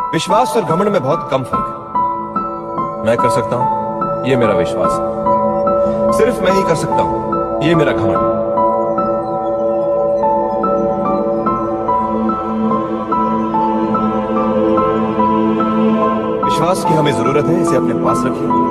विश्वास और घमंड में बहुत कम फर्क है। मैं कर सकता हूं, ये मेरा विश्वास है। सिर्फ मैं ही कर सकता हूं, ये मेरा घमंड। विश्वास की हमें जरूरत है, इसे अपने पास रखिए।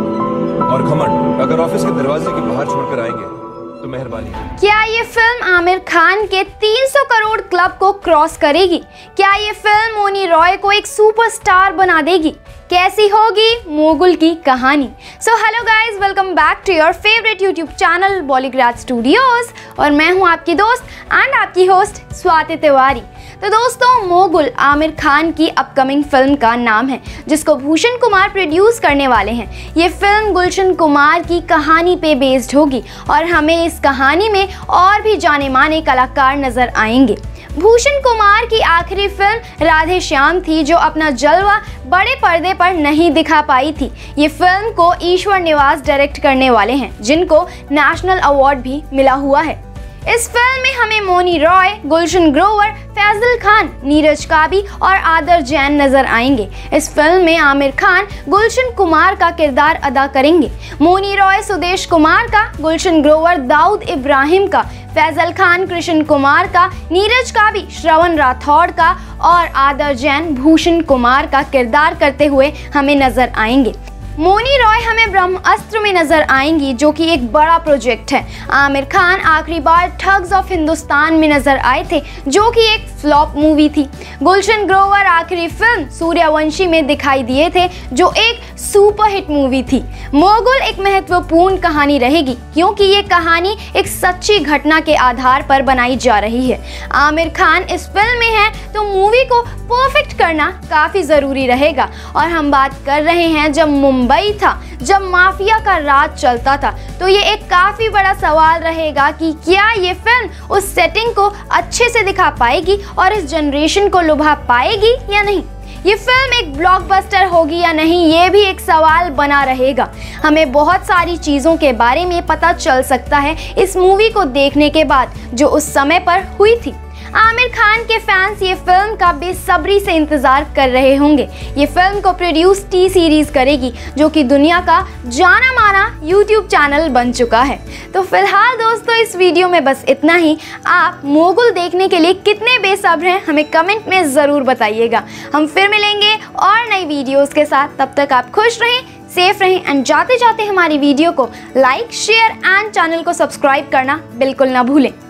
और घमंड अगर ऑफिस के दरवाजे के बाहर छोड़कर आएंगे तो मेहरबानी। क्या ये फिल्म आमिर खान के 300 करोड़ क्लब को क्रॉस करेगी? क्या ये फिल्म मोनी रॉय को एक सुपरस्टार बना देगी? कैसी होगी मोगुल की कहानी? So hello guys, welcome back to your favourite YouTube channel बॉलीग्राज स्टूडियोज। और मैं हूं आपकी दोस्त एंड आपकी होस्ट स्वाति तिवारी। तो दोस्तों, मोगुल आमिर खान की अपकमिंग फिल्म का नाम है, जिसको भूषण कुमार प्रोड्यूस करने वाले हैं। ये फिल्म गुलशन कुमार की कहानी पे बेस्ड होगी और हमें इस कहानी में और भी जाने माने कलाकार नजर आएंगे। भूषण कुमार की आखिरी फिल्म राधे श्याम थी, जो अपना जलवा बड़े पर्दे पर नहीं दिखा पाई थी। ये फिल्म को ईश्वर निवास डायरेक्ट करने वाले हैं, जिनको नेशनल अवार्ड भी मिला हुआ है। इस फिल्म में हमें मोनी रॉय, गुलशन ग्रोवर, फैजल खान, नीरज काबी और आदर जैन नजर आएंगे। इस फिल्म में आमिर खान गुलशन कुमार का किरदार अदा करेंगे। मोनी रॉय सुदेश कुमार का, गुलशन ग्रोवर दाऊद इब्राहिम का, फैजल खान कृष्ण कुमार का, नीरज काबी श्रवण राठौड़ का और आदर जैन भूषण कुमार का किरदार करते हुए हमें नजर आएंगे। मोनी रॉय हमें ब्रह्मास्त्र में नजर आएंगी, जो कि एक बड़ा प्रोजेक्ट है। आमिर खान आखिरी बार ठग्स ऑफ हिंदुस्तान में नजर आए थे, जो कि एक फ्लॉप मूवी थी। गुलशन ग्रोवर आखिरी फिल्म सूर्यवंशी में दिखाई दिए थे, जो एक सुपरहिट मूवी थी। मोगुल एक महत्वपूर्ण कहानी रहेगी, क्योंकि ये कहानी एक सच्ची घटना के आधार पर बनाई जा रही है। आमिर खान इस फिल्म में है, तो मूवी को परफेक्ट करना काफी जरूरी रहेगा। और हम बात कर रहे हैं जब मुंबई था, जब माफिया का राज चलता था, तो ये एक काफी बड़ा सवाल रहेगा कि क्या ये फिल्म उस सेटिंग को अच्छे से दिखा पाएगी और इस जनरेशन को लुभा पाएगी या नहीं। ये फिल्म एक ब्लॉकबस्टर होगी या नहीं, ये भी एक सवाल बना रहेगा। हमें बहुत सारी चीज़ों के बारे में पता चल सकता है इस मूवी को देखने के बाद, जो उस समय पर हुई थी। आमिर खान के फैंस ये फिल्म का बेसब्री से इंतजार कर रहे होंगे। ये फिल्म को प्रोड्यूस टी सीरीज करेगी, जो कि दुनिया का जाना माना यूट्यूब चैनल बन चुका है। तो फिलहाल दोस्तों, इस वीडियो में बस इतना ही। आप मोगुल देखने के लिए कितने बेसब्र हैं, हमें कमेंट में ज़रूर बताइएगा। हम फिर मिलेंगे और नई वीडियोज़ के साथ। तब तक आप खुश रहें, सेफ रहें एंड जाते जाते हमारी वीडियो को लाइक, शेयर एंड चैनल को सब्सक्राइब करना बिल्कुल ना भूलें।